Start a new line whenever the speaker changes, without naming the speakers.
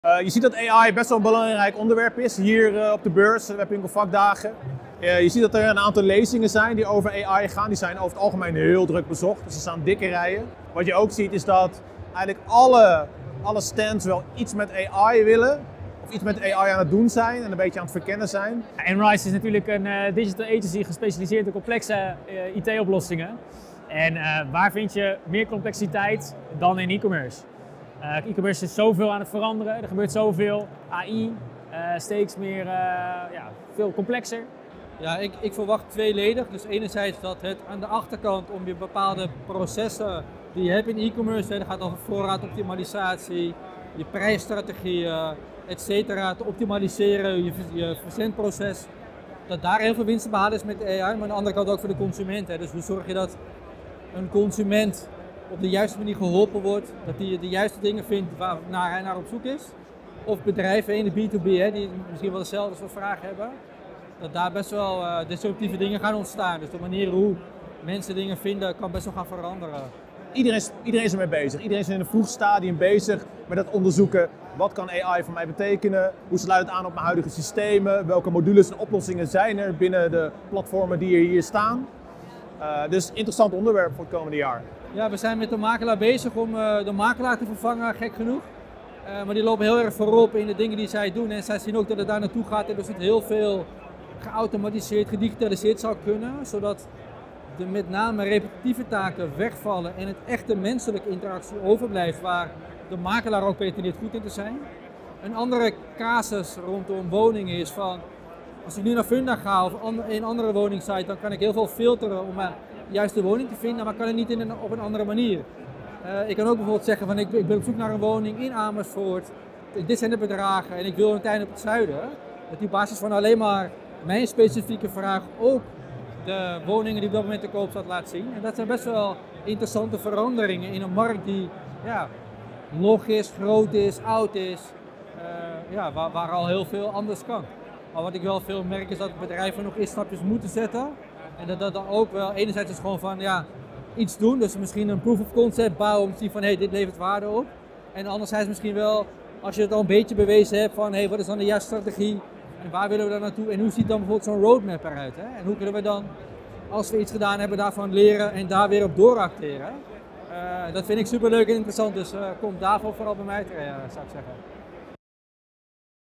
Je ziet dat AI best wel een belangrijk onderwerp is hier op de beurs, WebWinkel vakdagen. Je ziet dat er een aantal lezingen zijn die over AI gaan. Die zijn over het algemeen heel druk bezocht, dus er staan dikke rijen. Wat je ook ziet is dat eigenlijk alle stands wel iets met AI willen. Of iets met AI aan het doen zijn en een beetje aan het verkennen zijn.
Enrise is natuurlijk een digital agency gespecialiseerd in complexe IT-oplossingen. En waar vind je meer complexiteit dan in e-commerce? E-commerce is zoveel aan het veranderen, er gebeurt zoveel. AI, steeds meer, veel complexer.
Ja, ik verwacht tweeledig. Dus enerzijds dat het aan de achterkant om je bepaalde processen die je hebt in e-commerce, dat gaat over voorraadoptimalisatie, je prijsstrategieën, etc. te optimaliseren, je verzendproces. Dat daar heel veel winst te behalen is met AI, maar aan de andere kant ook voor de consument. Hè. Dus hoe zorg je dat een consument op de juiste manier geholpen wordt, dat hij de juiste dingen vindt waar hij naar op zoek is. Of bedrijven in de B2B, hè, die misschien wel dezelfde soort vragen hebben, dat daar best wel disruptieve dingen gaan ontstaan. Dus de manier hoe mensen dingen vinden kan best wel gaan veranderen.
Iedereen is ermee bezig. Iedereen is in een vroeg stadium bezig met het onderzoeken. Wat kan AI voor mij betekenen? Hoe sluit het aan op mijn huidige systemen? Welke modules en oplossingen zijn er binnen de platformen die hier staan? Dus interessant onderwerp voor het komende jaar.
Ja, we zijn met de makelaar bezig om de makelaar te vervangen, gek genoeg. Maar die lopen heel erg voorop in de dingen die zij doen. En zij zien ook dat het daar naartoe gaat en dus het heel veel geautomatiseerd, gedigitaliseerd zou kunnen. Zodat de met name repetitieve taken wegvallen en het echte menselijke interactie overblijft waar de makelaar ook pretendeert goed in te zijn. Een andere casus rondom woningen is van, als ik nu naar Funda ga of een andere woningsite, dan kan ik heel veel filteren om juist de woning te vinden, maar kan het niet op een andere manier. Ik kan ook bijvoorbeeld zeggen van ik ben op zoek naar een woning in Amersfoort, dit zijn de bedragen en ik wil een tuin op het zuiden. Dat die op basis van alleen maar mijn specifieke vraag ook de woningen die op dat moment te koop staat laat zien. En dat zijn best wel interessante veranderingen in een markt die log is, groot is, oud is, waar al heel veel anders kan. Maar wat ik wel veel merk is dat bedrijven nog eerst stapjes moeten zetten. En dat dan ook wel enerzijds is gewoon van iets doen, dus misschien een proof of concept bouwen om te zien van dit levert waarde op. En anderzijds misschien wel, als je het al een beetje bewezen hebt van wat is dan de juiste strategie en waar willen we dan naartoe en hoe ziet dan bijvoorbeeld zo'n roadmap eruit. Hè? En hoe kunnen we dan, als we iets gedaan hebben, daarvan leren en daar weer op dooracteren. Dat vind ik super leuk en interessant, dus kom daarvoor vooral bij mij terecht, zou ik zeggen.